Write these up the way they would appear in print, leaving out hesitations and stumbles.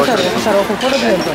Sir ఒక photo తీయండి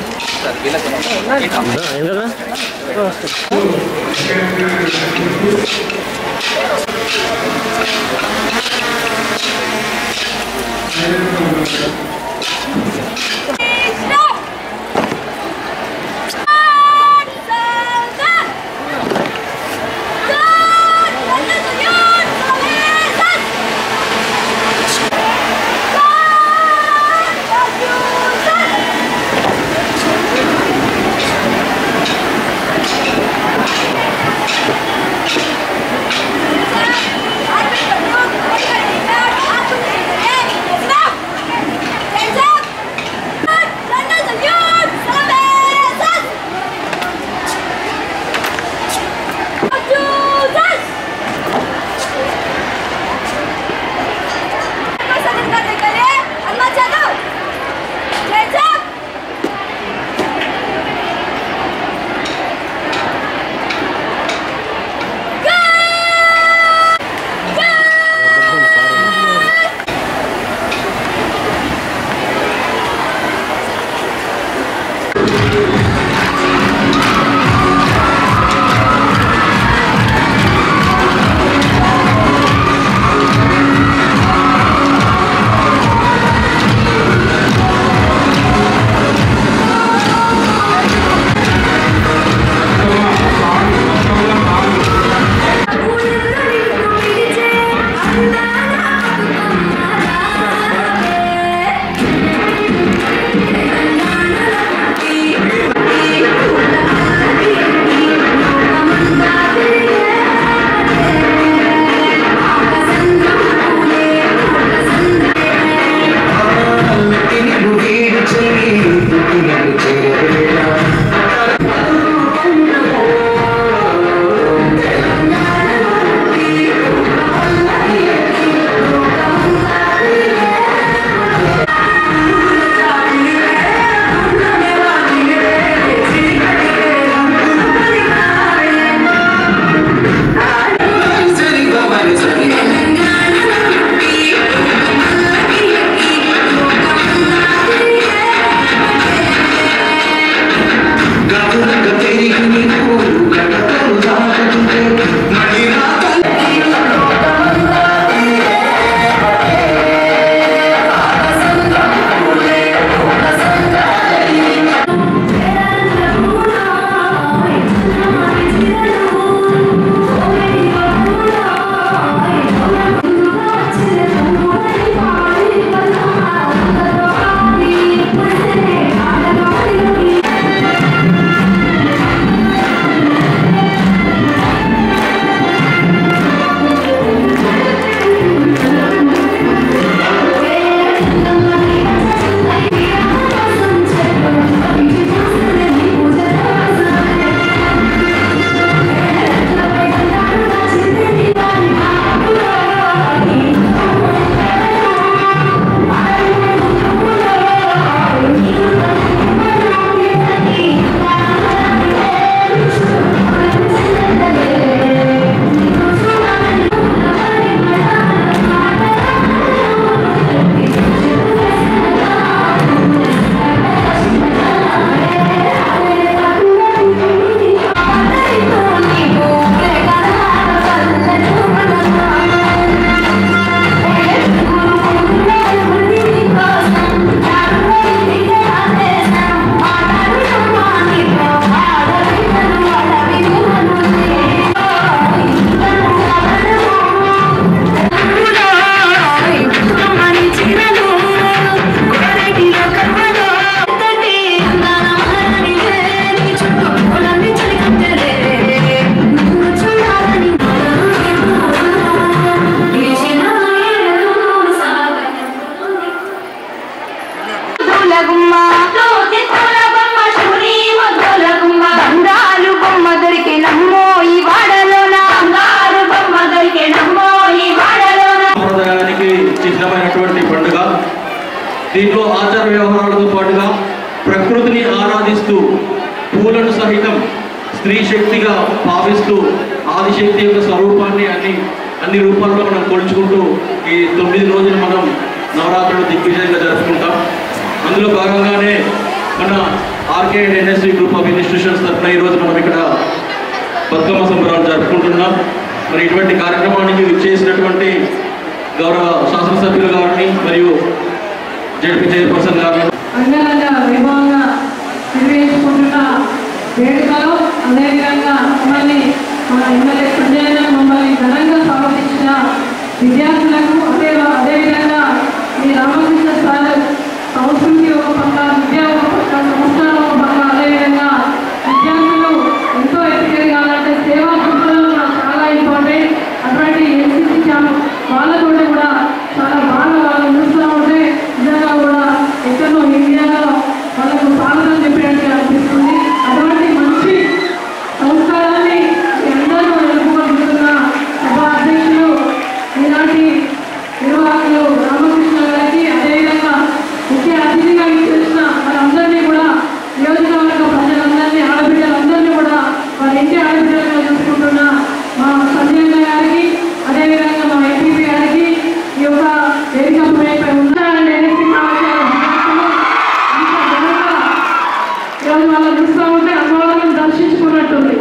దీంట్లో ఆచార వ్యవహారాలతో పాటుగా ప్రకృతిని ఆరాధిస్తూ పూలను సహితం స్త్రీ శక్తిగా భావిస్తూ ఆదిశక్తి యొక్క స్వరూపాన్ని అన్ని రూపాల్లో మనం కొలుచుకుంటూ ఈ 9 రోజులు మనం నవరాత్రులు దిగ్విజయంగా జరుపుకుంటాం. అందులో భాగంగానే మన RK NSC group of institutions తరఫున ఈరోజు మనం ఇక్కడ బతుకమ్మ సంబరాలు జరుపుకుంటున్నాం. మరి ఇటువంటి కార్యక్రమానికి చేసినటువంటి గౌరవ శాసనసభ్యులు గారిని మరియు జడ్పీ చైర్పర్సన్ గారిని అంగరంగ వైభవంగా నిర్వహించుకుంటున్న వేడుకలో అదేవిధంగా మమ్మల్ని మన ఎమ్మెల్యే సంజయ్ మమ్మల్ని ఘనంగా స్వాగతించిన విద్యార్థులకు అదేవిధంగా ఈ రామకృష్ణ సార్ సంస్కృతి ఒక పక్క, విద్య ఒక పక్క, సంస్కారం ఒక పక్క, అదేవిధంగా విద్యార్థులు ఎంతో ఎదిగేయాలంటే సేవా దృక్పథం చాలా ఇంపార్టెంట్. అటువంటి ఎన్సీసీ క్యాంప్ వాళ్ళతో కూడా చాలా బాగా వాళ్ళు చూస్తూ ఉంటే నిజంగా కూడా ఎక్కడో ఇండియాలో వాళ్ళకు స్వాగతం చెప్పినట్టు అనిపిస్తుంది. అటువంటి మంచి సంస్కారాన్ని అందరూ ఎదుర్కొంటున్న సభా అధ్యక్షులు ఈనాటి నిర్వాహకులు రామకృష్ణ గారికి, అదేవిధంగా ముఖ్య అతిథిగా ఇచ్చేసిన వారందరినీ కూడా నియోజకవర్గ ప్రజలందరినీ, ఆడబిడ్డలందరినీ కూడా వారి ఇంటి ఆడబిడ్డలుగా చూసుకుంటున్న మా సంజయ్ గారికి, అదేవిధంగా మా ఎంపీపీ గారికి, ఈ యొక్క వేదికపై ఉన్నారండి ఈరోజు వాళ్ళని చూస్తూ ఉంటే అమ్మవారిని దర్శించుకున్నట్టుంది.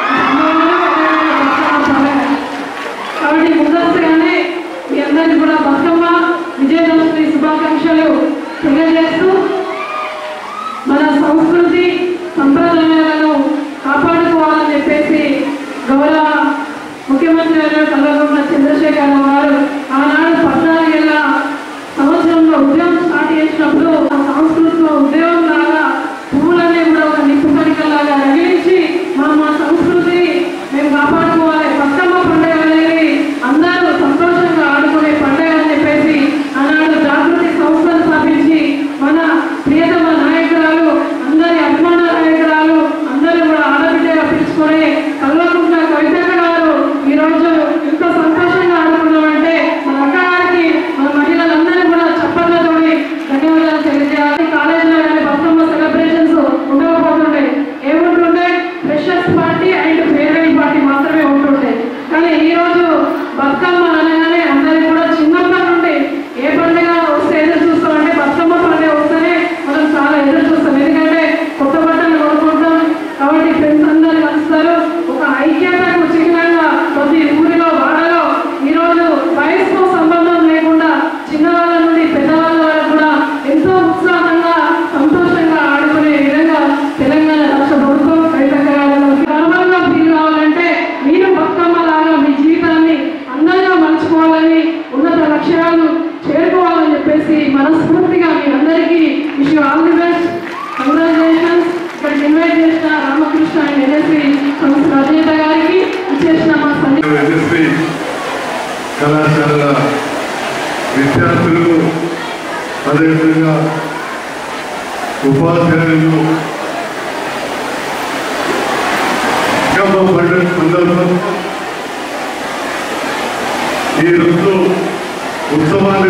కాబట్టి ముందస్తుగానే మీ అందరికీ కూడా బతుకమ్మ విజయదశమి శుభాకాంక్షలు తెలియజేస్తూ మన సంస్కృతి సంప్రదాయాలను కాపాడుకోవాలని చెప్పేసి గౌరవ ముఖ్యమంత్రి కల్వకుంట్ల చంద్రశేఖర్ గారు ఆనాడు 14 ఏళ్ళ సంవత్సరంలో ఉద్యమం స్టార్ట్ చేసినప్పుడు ఆ సంస్కృతిలో ఉద్యమం లాగా పువ్వులన్నీ కూడా ఒక నిప్పు కణికలాగా రగిలించి మా సంస్కృతి మేము కాపాడుకోవాలి, బతుకమ్మ పండుగ అనేది అందరూ సంతోషంగా ఆడుకునే పండుగ అని చెప్పేసి ఆనాడు జాగృతి సంస్థను స్థాపించి మన ప్రియతమ నాయకురాలు, అందరి అభిమాన నాయకురాలు, అందరూ కూడా ఆడబిడ్డగా పిలుచుకొని కల్వకుంట్ల కవితక్క గారు ఈరోజు ఎంత సంతోషంగా ఆడుకున్నామంటే మన అక్క గారికి, మన మహిళలందరూ కూడా చప్పట్లతోని ధన్యవాదాలు తెలియజేయాలి. కాలేజీలో కానీ బతుకమ్మ సెలబ్రేషన్స్ ఉండకపోతుండే, ఏముంటుండే freshers party and farewell party మాత్రమే ఉంటుండే. కానీ ఈరోజు బతుకమ్మ అనగానే అందరికీ కూడా చిన్నప్పటి నుండి ఏ పండుగ వస్తే ఎదురు చూస్తామంటే బతుకమ్మ పండుగ వస్తేనే మనం చాలా ఎదురు చూస్తాం. ఎందుకంటే కొత్త బట్టలు కొనుక్కుంటాం కాబట్టి ఫ్రెండ్స్ అందరూ కలుస్తారు. ఒక ఐక్యతకు చిహ్నంగా ప్రతి ఊరిలో వాడలో ఈరోజు వయసుతో సంబంధం లేకుండా చిన్నవాళ్ళ నుండి పెద్దవాళ్ళ వరకు కూడా ఎంతో ఉత్సాహంగా సంతోషంగా ఆడుకునే విధంగా తెలంగాణ రాష్ట్ర ప్రభుత్వం గర్వంగా ఫీల్ కావాలంటే మీరు బతుకమ్మ లాగా మీ జీవితాన్ని అందంగా మలుచుకోవాలని, ఉన్నత లక్ష్యాలను చేరుకోవాలని చెప్పేసి మనస్ఫూర్తిగా మీ అందరికీ wish you all the best, congratulations. ఇక్కడ ఇన్వైట్ చేసిన రామకృష్ణ అండ్ ఎన్ఎస్సి సంస్థ అధినేత గారికి, ఇచ్చేసిన మా ఎన్ఎస్సి కళాశాల విద్యార్థులు, అదేవిధంగా ఉపాధ్యాయులు పండుగ సందర్భం ఈరోజు ఉత్సవాన్ని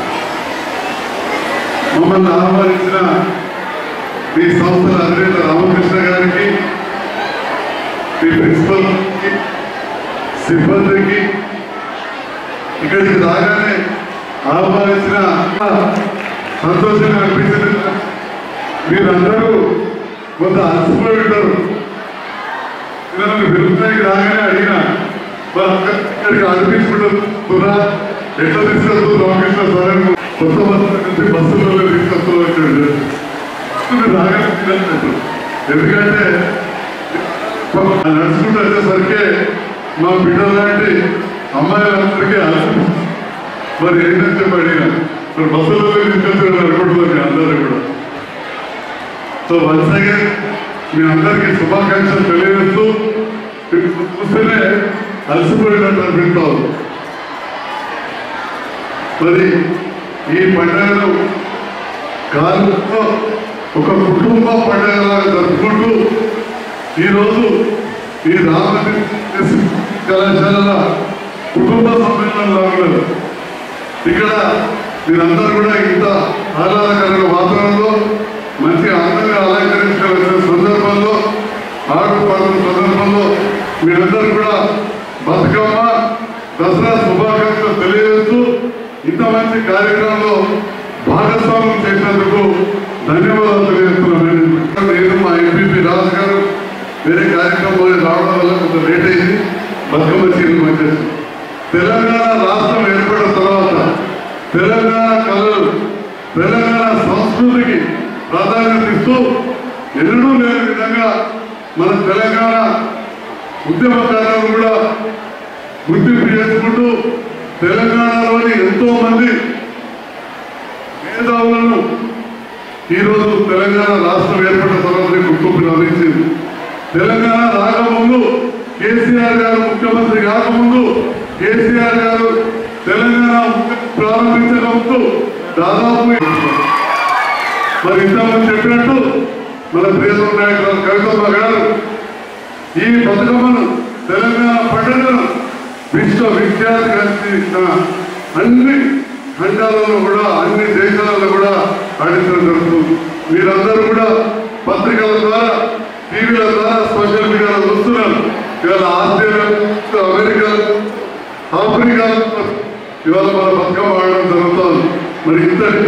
మమ్మల్ని ఆహ్వానించిన మీ సంస్థల అధినేత రామకృష్ణ గారికి, మీ ప్రిన్సిపల్ సిబ్బందికి, ఇక్కడికి రాగానే ఆహ్వానించిన సంతోషంగా అనిపించింది. మీరందరూ కొంత అలసిపోయి ఉంటారు. విరుద్ధానికి రాగానే అడిగిన ఇక్కడికి అనిపించుకుంటున్నా ఎట్లా తీసుకెళ్తూ రామకృష్ణ సార్ కొత్త బస్సు నుంచి బస్సులలో తీసుకొస్తూ వచ్చాడు. రాగానే తినట్టు, ఎందుకంటే నడుచుకుంటూ వచ్చేసరికి మా బిడ్డలు లాంటి అమ్మాయిలందరికీ అలసి మరి ఏంటని చెప్పి అడిగిన మరి బస్సులలో తీసుకొచ్చాడు అనుకుంటున్నారు అందరూ కూడా. సో వన్స్ అగైన్ మీ అందరికీ శుభాకాంక్షలు తెలియజేస్తూ చూస్తేనే అలసిపోయినట్టు అనిపిస్తావు. మరి ఈ పండుగను కాలంలో ఒక కుటుంబ పండుగలాగా జరుపుకుంటూ ఈరోజు ఈ రామకృష్ణ కళాశాల కుటుంబ సమ్మేళనంలో ఉన్నారు. ఇక్కడ మీరందరూ కూడా ఇంత ఆహ్లాదకరమైన వాతావరణంలో మంచిగా అందంగా అలంకరించిన సందర్భంలో, ఆడుపాడుల సందర్భంలో మీరందరూ కూడా బతుకమ్మ దసరా శుభాకాంక్షలు తెలియజేస్తూ ఇంత మంచి కార్యక్రమంలో భాగస్వామ్యం చేసినందుకు ధన్యవాదాలు తెలియజేస్తున్నాను. నేను మా ఎంపీపీ రాజు గారు వేరే కార్యక్రమంలో రావడం వల్ల కొంచెం లేట్ అయింది. బతుకమ్మ చీరలు వచ్చేసి తెలంగాణ రాష్ట్రం ఏర్పడిన తర్వాత తెలంగాణ కళలు తెలంగాణ సంస్కృతికి ప్రాధాన్యత ఇస్తూ ఎన్నడూ లేని విధంగా మన తెలంగాణ ఉద్యమకారులను కూడా గుర్తింపు చేసుకుంటూ తెలంగాణలోని ఎంతో మంది మేధావులను ఈరోజు తెలంగాణ రాష్ట్రం ఏర్పడిన తర్వాత గుర్తింపు లభించింది. తెలంగాణ రాకముందు కేసీఆర్ గారు ముఖ్యమంత్రి కాకముందు కేసీఆర్ గారు తెలంగాణ ప్రారంభించడంతో దాదాపు మరి ఇంతకుముందు చెప్పినట్టు మన ప్రియతమ నాయకులు కవితమ్మ గారు ఈ బతుకమ్మను తెలంగాణ పండుగను విశ్వవిఖ్యాతి కలిసిన అన్ని ఖండాలలో కూడా అన్ని దేశాలలో కూడా ఆడించడం జరుగుతుంది. మీరందరూ కూడా పత్రికల ద్వారా టీవీల ద్వారా సోషల్ మీడియాలో చూస్తున్నారు. ఇవాళ ఆస్ట్రేలియా, అమెరికా, ఆఫ్రికా ఇవాళ మన బతుకమ్మ ఆడడం జరుగుతుంది. మరి ఇంతటి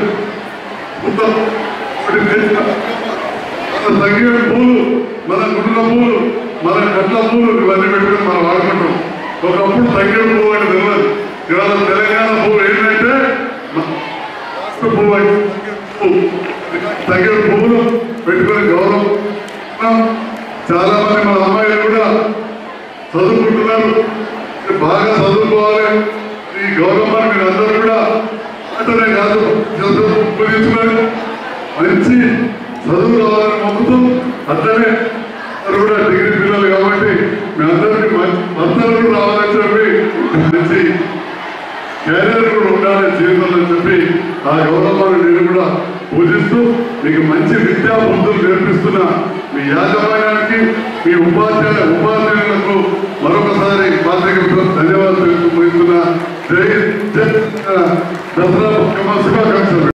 మన తంగేడు పూలు, మన గుడ్ల పూలు, మన కట్ల పూలు ఇవన్నీ పెట్టుకుని మనం వాడుకుంటాం. ఒకప్పుడు తంగేడు పువ్వు అంటే తెలియదు. ఇవాళ తెలంగాణ పువ్వు ఏంటంటే పువ్వు అంటే తంగేడు పువ్వులు పెట్టుకుని గౌరవం. చాలా మంది మన అమ్మాయిలు కూడా చదువుకుంటున్నారు. బాగా చదువుకోవాలి. ఈ గౌరవాన్ని మీరు అందరూ కూడా అంటనే కాదు చదువుకుని మంచి చదువు రావాలని మొక్కుతూ అట్లనే కూడా డిగ్రీ పిల్లలు కాబట్టి మీ అందరికీ భర్తలు రావాలని చెప్పి మంచి క్యారియర్ కూడా ఉండాలని జీవితంలో చెప్పి ఆ గౌరవాన్ని నేను కూడా పూజిస్తూ మీకు మంచి విద్యా బుద్ధులు నేర్పిస్తున్న మీ యాజమాన్యానికి మీ ఉపాధ్యాయులకు మరొకసారి పాత్రిక ధన్యవాదాలు తెలుపుతున్నా. జై దసరా శుభాకాంక్షలు.